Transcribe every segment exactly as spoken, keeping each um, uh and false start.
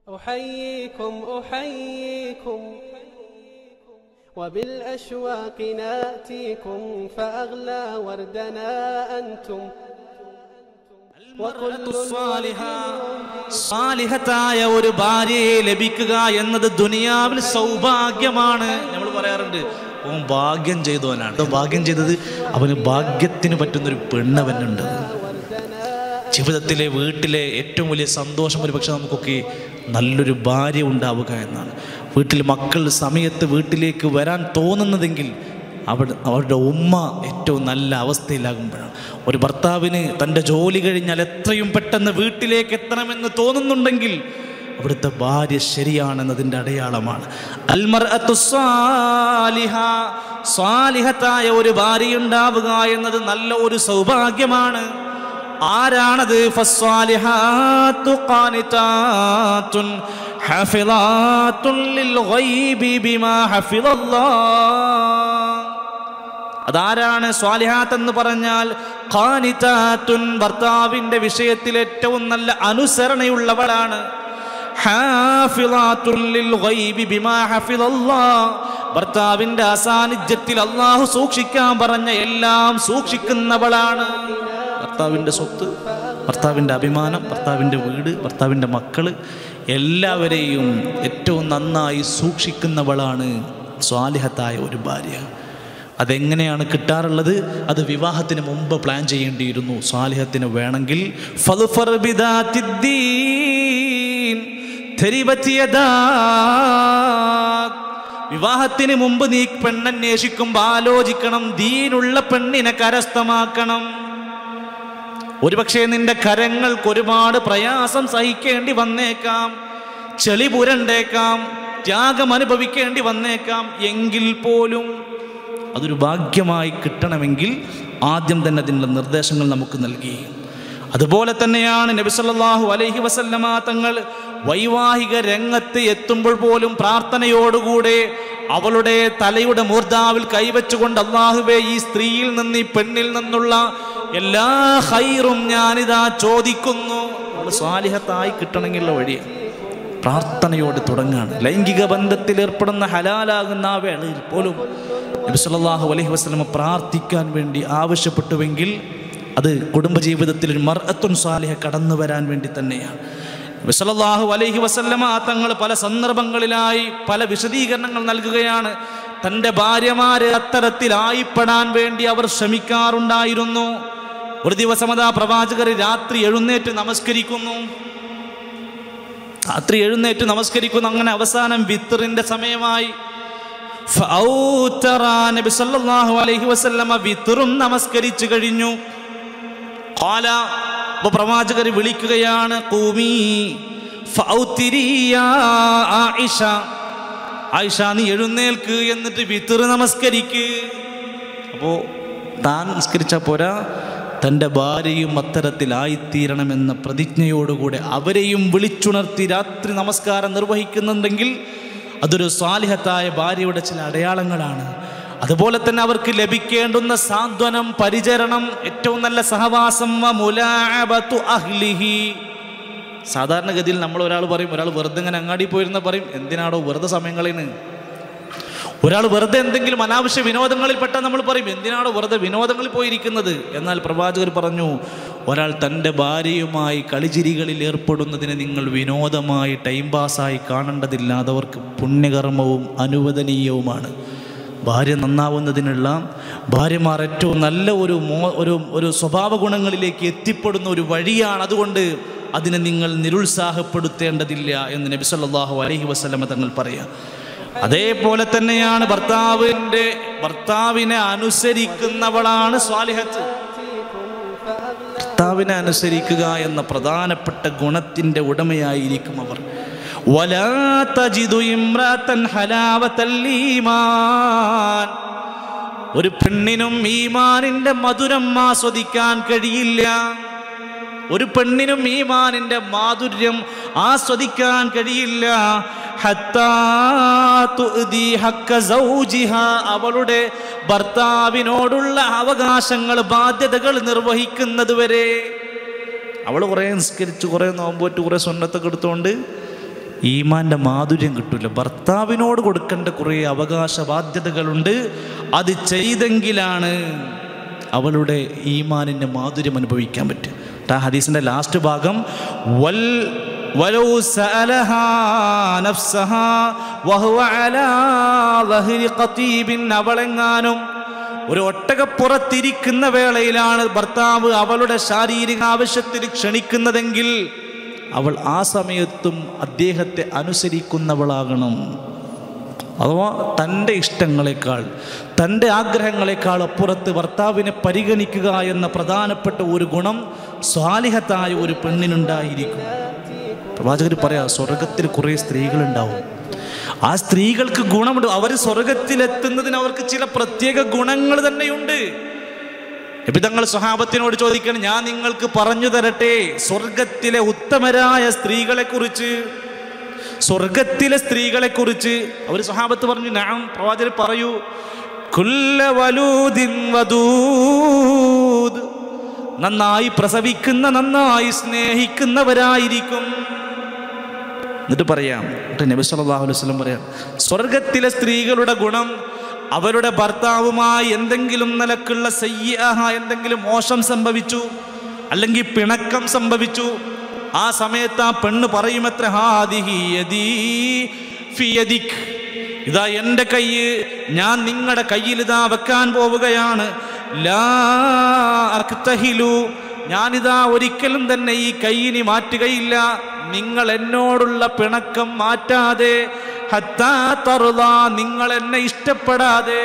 أحييكم أحييكم وبالأشواق ناتيكم فأغلى وردنا أنتم സാലിഹത്തായ ഒരു ഭാര്യയെ ലഭിക്കുക എന്നത് ദുനിയാവിൽ സൗഭാഗ്യമാണ്. നമ്മൾ പറയാറുണ്ട് അവൻ ഭാഗ്യം ചെയ്തവനാണ്. ഭാഗ്യം ചെയ്തത് അവന് ഭാഗ്യത്തിന് പറ്റുന്നൊരു പെണ്ണവനുണ്ട്. ജീവിതത്തിലെ വീട്ടിലെ ഏറ്റവും വലിയ സന്തോഷം ഒരു പക്ഷെ നമുക്കൊക്കെ നല്ലൊരു ഭാര്യ ഉണ്ടാവുക എന്നാണ്. വീട്ടിൽ മക്കൾ സമയത്ത് വീട്ടിലേക്ക് വരാൻ തോന്നുന്നതെങ്കിൽ അവിടെ അവരുടെ ഉമ്മ ഏറ്റവും നല്ല അവസ്ഥയിലാകുമ്പോഴാണ്. ഒരു ഭർത്താവിന് തൻ്റെ ജോലി കഴിഞ്ഞാൽ എത്രയും പെട്ടെന്ന് വീട്ടിലേക്ക് എത്തണമെന്ന് തോന്നുന്നുണ്ടെങ്കിൽ അവിടുത്തെ ഭാര്യ ശരിയാണെന്നതിൻ്റെ അടയാളമാണ്. അൽമർഅത്തു സ്വാലിഹ, സ്വാലിഹത്തായ ഒരു ഭാര്യ ഉണ്ടാവുക എന്നത് നല്ല ഒരു സൗഭാഗ്യമാണ്. ആരാണത്? ഫസ്വാലിഹാത്തു ഖാനിതാത്തുൻ ഹഫിളാത്തുൻ ലിൽ ഗൈബി ബിമാ ഹഫിളല്ലാഹ്. അതാരാണ് സ്വാലിഹാത്ത് എന്ന് പറഞ്ഞാൽ? ഖാനിതാത്തുൻ, ഭർത്താവിൻ്റെ വിഷയത്തിൽ ഏറ്റവും നല്ല അനുസരണയുള്ളവളാണ്. ഹാഫിളാത്തുൻ ലിൽ ഗൈബി ബിമാ ഹഫിളല്ലാഹ്, ഭർത്താവിൻ്റെ അസാന്നിധ്യത്തിൽ അല്ലാഹു സൂക്ഷിക്കാൻ പറഞ്ഞ എല്ലാം സൂക്ഷിക്കുന്നവളാണ്. ഭർത്താവിൻ്റെ സ്വത്ത്, ഭർത്താവിൻ്റെ അഭിമാനം, ഭർത്താവിൻ്റെ വീട്, ഭർത്താവിൻ്റെ മക്കള് എല്ലാവരെയും ഏറ്റവും നന്നായി സൂക്ഷിക്കുന്നവളാണ് സ്വാലിഹത്തായ ഒരു ഭാര്യ. അതെങ്ങനെയാണ് കിട്ടാറുള്ളത്? അത് വിവാഹത്തിന് മുമ്പ് പ്ലാൻ ചെയ്യേണ്ടിയിരുന്നു. സ്വാലിഹത്തിന് വേണമെങ്കിൽ ഫദ്ഫർ ബിദാത്തിദ്ദീൻ തരിബത് യദാക്, വിവാഹത്തിന് മുമ്പ് നീ പെണ്ണന്വേഷിക്കുമ്പോൾ ആലോചിക്കണം, ദീനുള്ള പെണ്ണിനെ കരസ്ഥമാക്കണം. ഒരുപക്ഷെ നിന്റെ കരങ്ങൾക്ക് ഒരുപാട് പ്രയാസം സഹിക്കേണ്ടി വന്നേക്കാം, ചെളി പുരണ്ടേക്കാം, ത്യാഗം അനുഭവിക്കേണ്ടി വന്നേക്കാം. എങ്കിൽ പോലും അതൊരു ഭാഗ്യമായി കിട്ടണമെങ്കിൽ ആദ്യം തന്നെ അതിൻ്റെ നിർദ്ദേശങ്ങൾ നമുക്ക് നൽകി. അതുപോലെ തന്നെയാണ് നബി സല്ലല്ലാഹു അലൈഹി വസല്ലമ തങ്ങൾ വൈവാഹിക രംഗത്ത് എത്തുമ്പോൾ പോലും പ്രാർത്ഥനയോടുകൂടെ അവളുടെ തലയുടെ മൂർധാവിൽ കൈവച്ചുകൊണ്ട്, അല്ലാഹുവേ, ഈ സ്ത്രീയിൽ നിന്ന്, ഈ പെണ്ണിൽ നിന്നുള്ള എല്ലാ ഖൈറും ഞാനിതാ ചോദിക്കുന്നു. അവൾ സ്വാലിഹത്തായി കിട്ടണമെങ്കിലുള്ള വഴി പ്രാർത്ഥനയോട് തുടങ്ങാണ്. ലൈംഗിക ബന്ധത്തിൽ ഏർപ്പെടുന്ന ഹലാലാകുന്ന ആ വേളയിൽ പോലും നബി സല്ലല്ലാഹു അലൈഹി വസല്ലം പ്രാർത്ഥിക്കാൻ വേണ്ടി ആവശ്യപ്പെട്ടുവെങ്കിൽ അത് കുടുംബജീവിതത്തിൽ ഒരു മർഅത്തുൻ സ്വാലിഹ കടന്നു വരാൻ വേണ്ടി തന്നെയാണ്. നബി സല്ലല്ലാഹു അലൈഹി വസല്ലം തങ്ങൾ പല സന്ദർഭങ്ങളിലായി പല വിശദീകരണങ്ങൾ നൽകുകയാണ്. തൻ്റെ ഭാര്യമാരെ അത്തരത്തിലായിപ്പെടാൻ വേണ്ടി അവർ ശ്രമിക്കാറുണ്ടായിരുന്നു. ഒരു ദിവസം അതാ പ്രവാചകർ രാത്രി എഴുന്നേറ്റ് നമസ്കരിക്കുന്നു രാത്രി എഴുന്നേറ്റ് നമസ്കരിക്കുന്നു അങ്ങനെ അവസാനം വിത്റിന്റെ സമയമായി. നബി സല്ലല്ലാഹു അലൈഹി വസല്ലമ വിത്റും നമസ്കരിച്ചു കഴിഞ്ഞു. ഖാല, അപ്പോൾ പ്രവാചകർ വിളിക്കുകയാണ്, ഖൂമി ഫഔതിരി യാ ആയിഷ, ആയിഷ നീ എഴുന്നേൽക്ക്, എന്നിട്ട് വിത്ർ നമസ്കരിക്ക്. അപ്പോൾ താൻ നമസ്കരിച്ചാൽ പോരാ, തൻ്റെ ഭാര്യയും അത്തരത്തിലായിത്തീരണമെന്ന പ്രതിജ്ഞയോടുകൂടെ അവരെയും വിളിച്ചുണർത്തി രാത്രി നമസ്കാരം നിർവഹിക്കുന്നുണ്ടെങ്കിൽ അതൊരു സ്വാലിഹത്തായ ഭാര്യയുടെ ചില അടയാളങ്ങളാണ്. അതുപോലെ തന്നെ അവർക്ക് ലഭിക്കേണ്ടുന്ന സാന്ത്വനം, പരിചരണം, ഏറ്റവും നല്ല സഹവാസം, മുലാഅബതു അഹ്ലിഹി. സാധാരണഗതിയിൽ നമ്മൾ ഒരാൾ പറയും, ഒരാൾ വെറുതെ ഇങ്ങനെ അങ്ങാടി പോയിരുന്ന പറയും, എന്തിനാണോ വെറുതെ സമയങ്ങളിന്. ഒരാൾ വെറുതെ എന്തെങ്കിലും അനാവശ്യ വിനോദങ്ങളിൽ പെട്ടാൽ നമ്മൾ പറയും, എന്തിനാണോ വെറുതെ വിനോദങ്ങളിൽ പോയിരിക്കുന്നത്. എന്നാൽ പ്രവാചകർ പറഞ്ഞു, ഒരാൾ തൻ്റെ ഭാര്യയുമായി കളിചിരികളിൽ ഏർപ്പെടുന്നതിനെ നിങ്ങൾ വിനോദമായി ടൈം പാസ്സായി കാണേണ്ടതില്ല. അതവർക്ക് പുണ്യകർമ്മവും അനുവദനീയവുമാണ്. ഭാര്യ നന്നാവുന്നതിനുള്ള, ഭാര്യമാർ ഏറ്റവും നല്ല ഒരു മോ ഒരു ഒരു സ്വഭാവ ഗുണങ്ങളിലേക്ക് എത്തിപ്പെടുന്ന ഒരു വഴിയാണ്. അതുകൊണ്ട് അതിനെ നിങ്ങൾ നിരുത്സാഹപ്പെടുത്തേണ്ടതില്ല എന്ന് നബി സല്ലല്ലാഹു അലൈഹി വസല്ലമ തങ്ങൾ പറയാം. അതേപോലെ തന്നെയാണ് ഭർത്താവിൻ്റെ ഭർത്താവിനെ അനുസരിക്കുന്നവളാണ് സ്വാലിഹത്ത്. ഭർത്താവിനെ അനുസരിക്കുക എന്ന പ്രധാനപ്പെട്ട ഗുണത്തിൻ്റെ ഉടമയായിരിക്കും അവർ. വലാ തജിദു ഇംറഅതൻ ഹലാവതൽ ഈമാൻ, ഒരു പെണ്ണിനും ഈമാനിൻ്റെ മധുരം ആസ്വദിക്കാൻ കഴിയില്ല. ഒരു പെണ്ണിനും ഈമാനിൻ്റെ മാധുര്യം ആസ്വദിക്കാൻ കഴിയില്ല. ഹത്താ തുഅദി ഹഖ്ക സൗജിഹാ, അവളുടെ ഭർത്താവിനോടുള്ള അവകാശങ്ങൾ, ബാധ്യതകൾ നിർവഹിക്കുന്നത് വരെ. അവൾ കുറേ നിസ്കരിച്ച്, കുറേ നോമ്പോറ്റ്, കുറേ സുന്നത്തൊക്കെ എടുത്തുകൊണ്ട് ഈമാൻ്റെ മാധുര്യം കിട്ടില്ല. ഭർത്താവിനോട് കൊടുക്കേണ്ട കുറേ അവകാശ ബാധ്യതകളുണ്ട്. അത് ചെയ്തെങ്കിലാണ് അവളുടെ ഈമാനിൻ്റെ മാധുര്യം അനുഭവിക്കാൻ പറ്റും. ആ ഹദീസിൻ്റെ ലാസ്റ്റ് ഭാഗം വൽ വലൗ സഅലഹാ നഫ്സഹാ വഹുവ അലാ ദഹരി ഖതീബിൻ, അവളെങ്ങാനും ഒരു ഒട്ടകപ്പുറത്തിരിക്കുന്ന വേളയിലാണ് ഭർത്താവ് അവളുടെ ശാരീരിക ആവശ്യത്തിന് ക്ഷണിക്കുന്നതെങ്കിൽ അവൾ ആ സമയത്തും അദ്ദേഹത്തെ അനുസരിക്കുന്നവളാകണം. അഥവാ തൻ്റെ ഇഷ്ടങ്ങളെക്കാൾ തൻ്റെ ആഗ്രഹങ്ങളെക്കാൾ അപ്പുറത്ത് ഭർത്താവിനെ പരിഗണിക്കുക എന്ന പ്രധാനപ്പെട്ട ഒരു ഗുണം സ്വാലിഹത്തായ ഒരു പെണ്ണിനുണ്ടായിരിക്കും. പ്രവാചകർ പറയാ, സ്വർഗത്തിൽ കുറേ സ്ത്രീകളുണ്ടാവും. ആ സ്ത്രീകൾക്ക് ഗുണമുണ്ട്. അവർ സ്വർഗത്തിലെത്തുന്നതിന് അവർക്ക് ചില പ്രത്യേക ഗുണങ്ങൾ തന്നെയുണ്ട്. നബി തങ്ങൾ സ്വഹാബത്തിനോട് ചോദിക്കണം, ഞാൻ നിങ്ങൾക്ക് പറഞ്ഞു തരട്ടെ സ്വർഗത്തിലെ ഉത്തമരായ സ്ത്രീകളെ കുറിച്ച്, സ്വർഗത്തിലെ സ്ത്രീകളെ കുറിച്ച്. അവർ സ്വഹാബത്ത് പറഞ്ഞു, നഅം പ്രവാചകർ പറയൂ. കുല്ല വലൂദിൻ വദൂദ്, നന്നായി പ്രസവിക്കുന്ന നന്നായി സ്നേഹിക്കുന്നവരായിരിക്കും. എന്നിട്ട് പറയാം, നബി സല്ലല്ലാഹു അലൈഹി വസല്ലം പറയാം, സ്വർഗത്തിലെ സ്ത്രീകളുടെ ഗുണം അവരുടെ ഭർത്താവുമായി എന്തെങ്കിലും നിലക്കുള്ള സയ്യിഅഹ, എന്തെങ്കിലും മോശം സംഭവിച്ചു അല്ലെങ്കിൽ പിണക്കം സംഭവിച്ചു, ആ സമയത്ത് ആ പെണ്ണ് പറയുമത്ര, ഹാദിഹി യദീ ഫി യദിക്, ഇതാ എൻ്റെ കയ്യ് ഞാൻ നിങ്ങളുടെ കയ്യിൽ ഇതാ വെക്കാൻ പോവുകയാണ്. ലാ അക്തഹിലു, ഞാനിതാ ഒരിക്കലും തന്നെ ഈ കയ്യിനി മാറ്റുകയില്ല, നിങ്ങൾ എന്നോടുള്ള പിണക്കം മാറ്റാതെ, ഹത്താ തർളാ, നിങ്ങൾ എന്നെ ഇഷ്ടപ്പെടാതെ,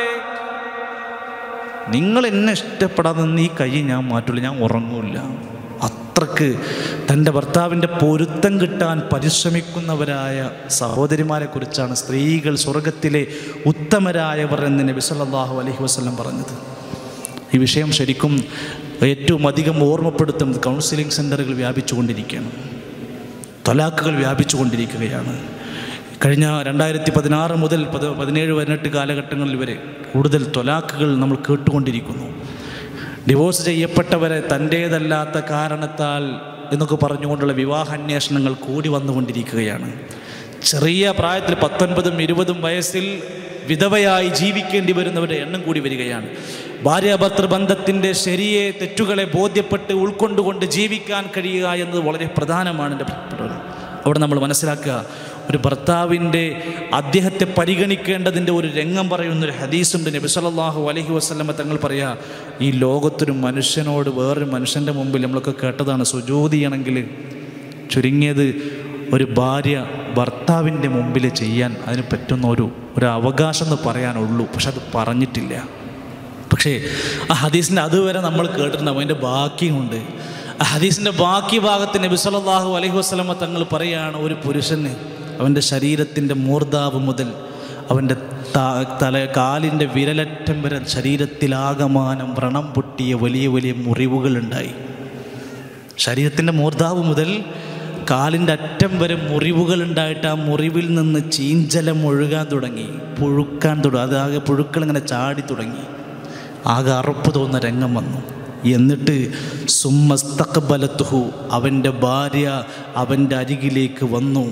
നിങ്ങൾ എന്നെ ഇഷ്ടപ്പെടാതെ ഈ കൈ ഞാൻ മാറ്റില്ല, ഞാൻ ഉറങ്ങൂല. അത്രക്ക് തൻ്റെ ഭർത്താവിൻ്റെ പൊരുത്തം കിട്ടാൻ പരിശ്രമിക്കുന്നവരായ സഹോദരിമാരെ കുറിച്ചാണ് സ്ത്രീകൾ സ്വർഗത്തിലെ ഉത്തമരായവർ എന്ന് നബി സല്ലല്ലാഹു അലൈഹി വസല്ലം പറഞ്ഞത്. ഈ വിഷയം ശരിക്കും ഏറ്റവും അധികം ഓർമ്മപ്പെടുത്തുന്നത് കൗൺസിലിംഗ് സെൻ്ററുകൾ വ്യാപിച്ചു കൊണ്ടിരിക്കുകയാണ്, തലാഖുകൾ വ്യാപിച്ചു കൊണ്ടിരിക്കുകയാണ്. കഴിഞ്ഞ രണ്ടായിരത്തി പതിനാറ് മുതൽ പത് പതിനേഴ് പതിനെട്ട് കാലഘട്ടങ്ങളിൽ വരെ കൂടുതൽ തൊലാഖുകൾ നമ്മൾ കേട്ടുകൊണ്ടിരിക്കുന്നു. ഡിവോഴ്സ് ചെയ്യപ്പെട്ടവരെ തൻ്റേതല്ലാത്ത കാരണത്താൽ എന്നൊക്കെ പറഞ്ഞുകൊണ്ടുള്ള വിവാഹാന്വേഷണങ്ങൾ കൂടി വന്നുകൊണ്ടിരിക്കുകയാണ്. ചെറിയ പ്രായത്തിൽ പത്തൊൻപതും ഇരുപതും വയസ്സിൽ വിധവയായി ജീവിക്കേണ്ടി വരുന്നവരുടെ എണ്ണം കൂടി വരികയാണ്. ഭാര്യാഭർത്തൃ ബന്ധത്തിൻ്റെ ശരിയെ തെറ്റുകളെ ബോധ്യപ്പെട്ട് ഉൾക്കൊണ്ടുകൊണ്ട് ജീവിക്കാൻ കഴിയുക എന്നത് വളരെ പ്രധാനമാണ്. എൻ്റെ പ്രിയപ്പെട്ടവർ, അവിടെ നമ്മൾ മനസ്സിലാക്കുക, ഒരു ഭർത്താവിൻ്റെ അദ്ദേഹത്തെ പരിഗണിക്കേണ്ടതിൻ്റെ ഒരു രംഗം പറയുന്നൊരു ഹദീസുണ്ട്. നബി സല്ലല്ലാഹു അലൈഹി വസല്ലമ തങ്ങൾ പറയാ, ഈ ലോകത്തൊരു മനുഷ്യനോട് വേറൊരു മനുഷ്യൻ്റെ മുമ്പിൽ നമ്മളൊക്കെ കേട്ടതാണ്, സുജൂദ് ചെയ്യണമെങ്കിൽ ചുരുങ്ങിയത് ഒരു ഭാര്യ ഭർത്താവിൻ്റെ മുമ്പിൽ ചെയ്യാൻ അതിന് പറ്റുന്ന ഒരു ഒരു അവകാശം എന്ന് പറയാനുള്ളൂ. പക്ഷെ അത് പറഞ്ഞിട്ടില്ല. പക്ഷേ ആ ഹദീസിൻ്റെ അതുവരെ നമ്മൾ കേട്ടിട്ടുണ്ടാവും, അതിൻ്റെ ബാക്കിയുണ്ട്. ആ ഹദീസിൻ്റെ ബാക്കി ഭാഗത്ത് നബി സല്ലല്ലാഹു അലൈഹി വസല്ലമ തങ്ങൾ പറയുകയാണ്, ഒരു പുരുഷന് അവൻ്റെ ശരീരത്തിൻ്റെ മൂർധാവ് മുതൽ അവൻ്റെ തല കാലിൻ്റെ വിരലറ്റം വരെ ശരീരത്തിലാകമാനം വ്രണം പൊട്ടിയ വലിയ വലിയ മുറിവുകളുണ്ടായി. ശരീരത്തിൻ്റെ മൂർധാവ് മുതൽ കാലിൻ്റെ അറ്റം വരെ മുറിവുകളുണ്ടായിട്ട് ആ മുറിവിൽ നിന്ന് ചീഞ്ചലം ഒഴുകാൻ തുടങ്ങി, പുഴുക്കാൻ തുടങ്ങി, അതാകെ പുഴുക്കളിങ്ങനെ ചാടി തുടങ്ങി, ആകെ അറപ്പ് തോന്നുന്ന രംഗം വന്നു. എന്നിട്ട് സുമ്മസ്തഖ്ബലത്തുഹു, അവൻ്റെ ഭാര്യ അവൻ്റെ അരികിലേക്ക് വന്നു.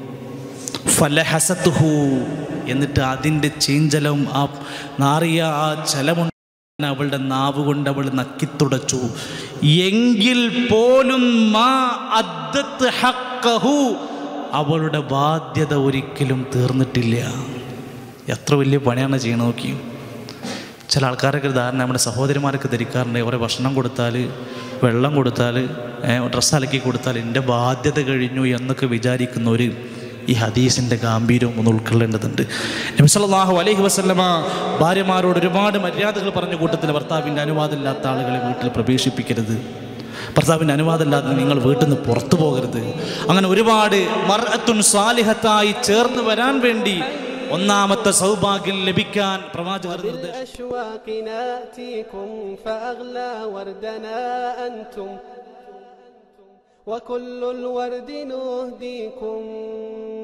ഫലഹസത്തുഹു, എന്നിട്ട് അതിൻ്റെ ചീഞ്ചലം ആ നാറിയ ആ ചലമുണ്ട് അവളുടെ നാവ് കൊണ്ട് അവൾ നക്കിത്തുടച്ചു. എങ്കിൽ പോലും മാ അദ്ദത്ത് ഹഖഹു, അവളുടെ ബാധ്യത ഒരിക്കലും തീർന്നിട്ടില്ല. എത്ര വലിയ പണിയാണ് ചെയ്യണം നോക്കി. ചില ആൾക്കാരൊക്കെ ധാരണ നമ്മുടെ സഹോദരിമാരൊക്കെ ധരിക്കാറുണ്ട്, അവരെ ഭക്ഷണം കൊടുത്താൽ, വെള്ളം കൊടുത്താൽ, ഡ്രസ്സ് അലക്കി കൊടുത്താൽ എൻ്റെ ബാധ്യത കഴിഞ്ഞു എന്നൊക്കെ വിചാരിക്കുന്നവർ ഈ ഹദീസിൻ്റെ ഗാംഭീര്യവും ഒന്ന് ഉൾക്കൊള്ളേണ്ടതുണ്ട്. നബി സല്ലല്ലാഹു അലൈഹി വസല്ലമ ഭാര്യമാരോട് ഒരുപാട് മര്യാദകൾ പറഞ്ഞ കൂട്ടത്തിൽ ഭർത്താവിൻ്റെ അനുവാദമില്ലാത്ത ആളുകളെ വീട്ടിൽ പ്രവേശിപ്പിക്കരുത്, ഭർത്താവിൻ്റെ അനുവാദമില്ലാതെ നിങ്ങൾ വീട്ടിൽ നിന്ന് പുറത്തു പോകരുത്. അങ്ങനെ ഒരുപാട് മർഅത്തുൻ സാലിഹത്തായി ചേർന്ന് വരാൻ വേണ്ടി ഒന്നാമത്തെ സൗഭാഗ്യം ലഭിക്കാൻ പ്രവാചകർ وكل الورد نهديكم